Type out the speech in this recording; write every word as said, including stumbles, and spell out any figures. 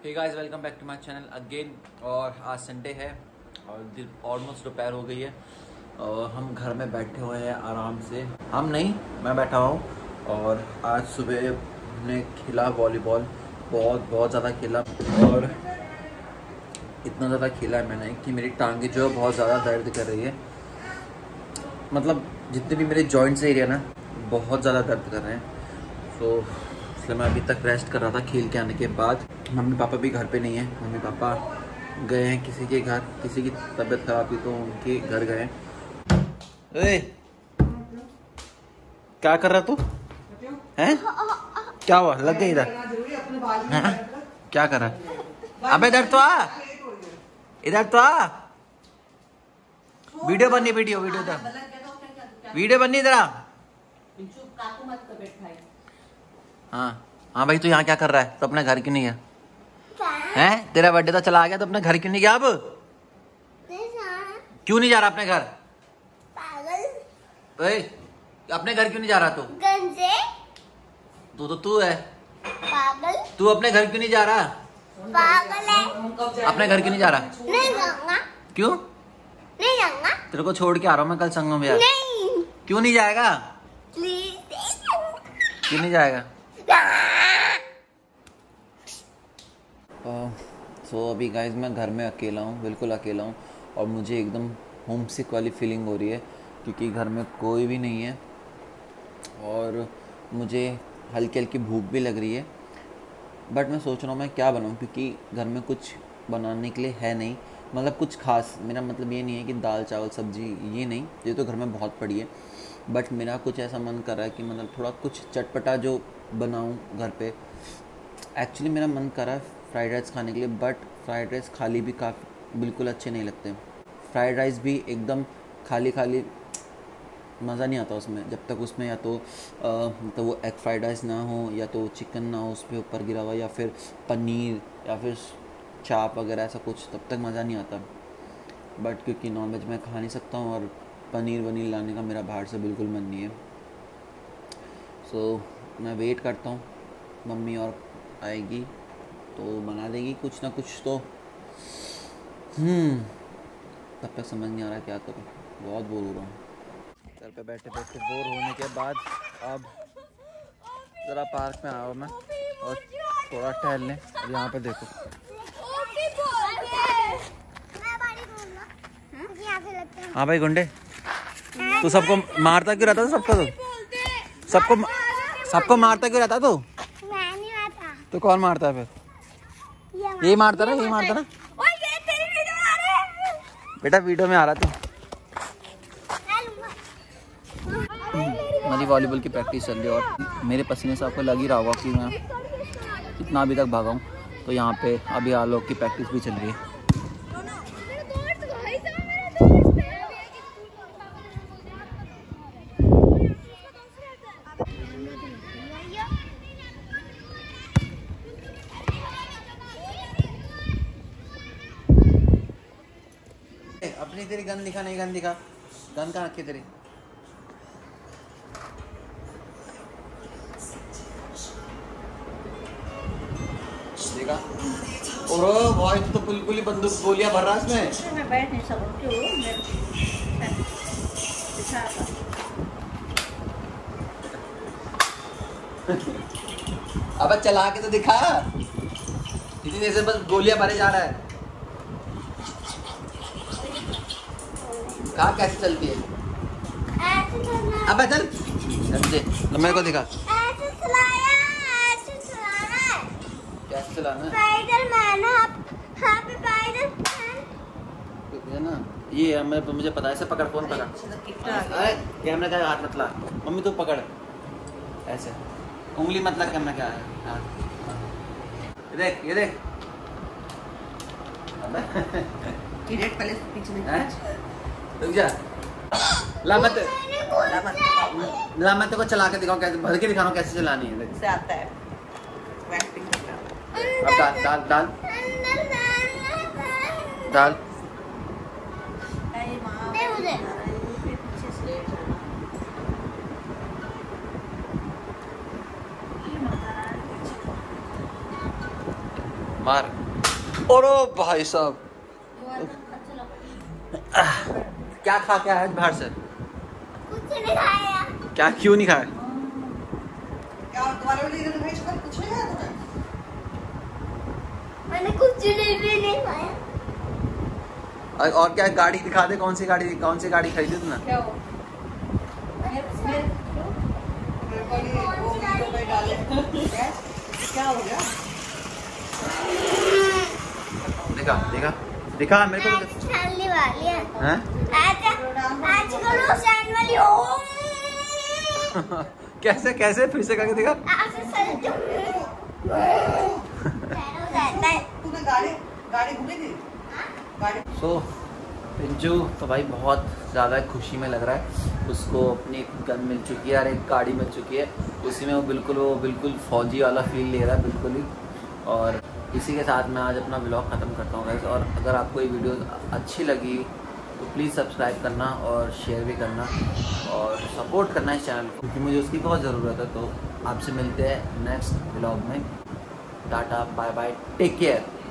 Hey guys, welcome back to my channel again. और आज Sunday है और ऑलमोस्ट दोपहर हो गई है और हम घर में बैठे हुए हैं आराम से। हम नहीं, मैं बैठा हूँ। और आज सुबह हमने खेला वॉलीबॉल, बहुत बहुत ज़्यादा खेला और इतना ज़्यादा खेला है मैंने कि मेरी टांगे जो है बहुत ज़्यादा दर्द कर रही है। मतलब जितने भी मेरे जॉइंट्स एरिया ना बहुत ज़्यादा दर्द कर रहे हैं। तो इसलिए मैं अभी तक रेस्ट कर रहा था खेल के आने के बाद। मम्मी पापा भी घर पे नहीं है, मम्मी पापा गए हैं किसी के घर, किसी की तबीयत खराब थी तो उनके घर गए हैं। ए, क्या कर रहा तू हैं? क्या हुआ, लग गई इधर? क्या कर रहा है? अबे इधर तो आ, इधर तो आ। वीडियो बननी, वीडियो वीडियो इधर वीडियो बननी इधर आ। हाँ हाँ भाई, तू यहाँ क्या कर रहा है? तो अपने घर क्यों नहीं गया? हैं, तेरा बर्थडे तो चला गया तो अपने घर क्यों नहीं गया? अब क्यों नहीं जा रहा अपने घर? पागल। ए, अपने घर क्यों नहीं जा रहा तू? तू तो तू है पागल। तू अपने घर क्यों नहीं जा रहा? पागल है। अपने घर क्यों नहीं जा रहा? नहीं जाऊंगा। क्यों नहीं जाऊंगा? तेरे को छोड़ के आ रहा हूँ मैं कल संगम में। नहीं। क्यों नहीं जाएगा? प्लीज। क्यों नहीं जाएगा? सो uh, so, अभी गाइज मैं घर में अकेला हूँ, बिल्कुल अकेला हूँ और मुझे एकदम होम सिक वाली फीलिंग हो रही है क्योंकि घर में कोई भी नहीं है और मुझे हल्की हल्की भूख भी लग रही है। बट मैं सोच रहा हूँ मैं क्या बनाऊँ क्योंकि घर में कुछ बनाने के लिए है नहीं, मतलब कुछ खास। मेरा मतलब ये नहीं है कि दाल चावल सब्जी, ये नहीं, ये तो घर में बहुत पड़ी है। बट मेरा कुछ ऐसा मन कर रहा है कि मतलब थोड़ा कुछ चटपटा जो बनाऊँ घर पे। एक्चुअली मेरा मन कर रहा है फ्राइड राइस खाने के लिए, बट फ्राइड राइस खाली भी काफ़ी बिल्कुल अच्छे नहीं लगते। फ्राइड राइस भी एकदम खाली खाली मज़ा नहीं आता उसमें, जब तक उसमें या तो आ, तो वो एग फ्राइड राइस ना हो या तो चिकन ना हो उस पर ऊपर गिरा हुआ, या फिर पनीर या फिर चाप वगैरह ऐसा कुछ, तब तक मज़ा नहीं आता। बट क्योंकि नॉनवेज मैं खा नहीं सकता हूँ और पनीर वनीर लाने का मेरा बाहर से बिल्कुल मन नहीं है। सो so, मैं वेट करता हूँ, मम्मी और आएगी तो बना देगी कुछ ना कुछ तो। हम्म तब तक समझ नहीं आ रहा क्या करूँ, बहुत बोर हो रहा हूँ। घर पे बैठे बैठे बोर होने के बाद अब ज़रा पार्क में आया हूँ मैं और थोड़ा टहल लें। अब यहाँ पे देखो, हाँ भाई गुंडे, तू सबको मारता क्यों रहता? सबको तो सबको सबको मारता क्यों रहता तू? तो कौन मारता है फिर? ये मारता ना, ये मारता ना। ये तेरी वीडियो में आ रहा है। बेटा वीडियो में आ रहा था। मेरी वॉलीबॉल की प्रैक्टिस चल रही है और मेरे पसीने से आपको लग ही रहा होगा कि मैं कितना अभी तक भागा हूँ। तो यहाँ पे अभी आलोक की प्रैक्टिस भी चल रही है। अपनी तेरी गन दिखा, नहीं गन दिखा, गन कहाँ रखी तेरी? देखा? और भाई तो बिल्कुल ही बंदूक गोलियां भर रहा है इसमें। मैं बैठ नहीं सकूं क्यों? अब चला के तो दिखा, इतनी देर से बस गोलियां भरे जा रहा है। कहाँ कैसे चलती है? अब चल समझे, मेरे को दिखा ऐसे चलाया, ऐसे चलाना है। कैसे चलाना है? स्पाइडरमैन, हाँ पे स्पाइडरमैन है ना ये। मैं मुझे पता है, ऐसे पकड़, फोन पकड़। अरे कैमरा का हाथ मत ला, मम्मी तू पकड़ ऐसे, उंगली मत ला, कैमरा क्या है। हाँ ये देख, ये देख। रेड पहले पीछे में रुक जा। ला मत, ला मत को चला के दिखाऊं कैसे, भर के दिखाऊं कैसे चलानी है। से आता है। अब डाल डाल डाल डाल। मार। और भाई साहब क्या खा के आया बाहर से? कुछ नहीं खाया। क्या क्यों नहीं खाया? क्या तुम्हारे लिए कुछ कुछ नहीं खाया तुमने? मैंने कुछ नहीं भी नहीं खाया। और क्या गाड़ी दिखा दे, कौन सी गाड़ी, कौन सी गाड़ी खरीदी तुमने? क्या हो? क्या हो गया? दिखा दिखा दिखा मेरे को। चलने वाली है। हैं? आज आज करो सैंड वाली हो। कैसे कैसे फिर से करके दिखा। आज चल जो। तूने गाड़ी गाड़ी घूमेगी? गाड़ी। सो पिंजू तो भाई बहुत ज़्यादा खुशी में लग रहा है, उसको अपनी गन मिल चुकी है और एक गाड़ी मिल चुकी है, उसी में वो बिल्कुल वो बिल्कुल फौजी वाला फील ले रहा है बिल्कुल ही। और इसी के साथ मैं आज अपना व्लॉग ख़त्म करता हूँ गाइस। और अगर आपको ये वीडियो अच्छी लगी तो प्लीज़ सब्सक्राइब करना और शेयर भी करना और सपोर्ट करना इस चैनल को, क्योंकि मुझे उसकी बहुत ज़रूरत है। तो आपसे मिलते हैं नेक्स्ट व्लॉग में। Tata bye bye, take care.